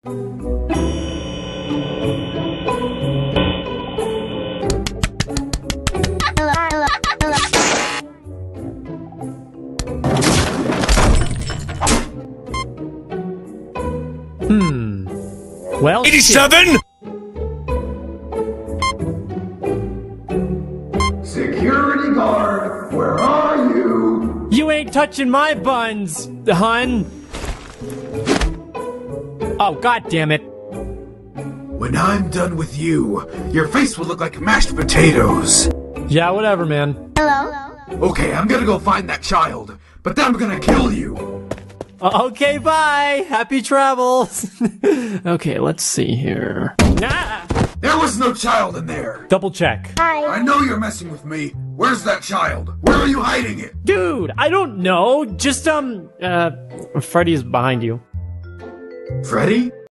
Well, 87? Security guard, where are you? You ain't touching my buns, hun. Oh, god damn it. When I'm done with you, your face will look like mashed potatoes. Yeah, whatever, man. Okay, I'm gonna go find that child, but then I'm gonna kill you. Okay, bye. Happy travels. Okay, let's see here. Nah. There was no child in there. Double check. I know you're messing with me. Where's that child? Where are you hiding it? Dude, I don't know. Just, Freddy's behind you. Freddy?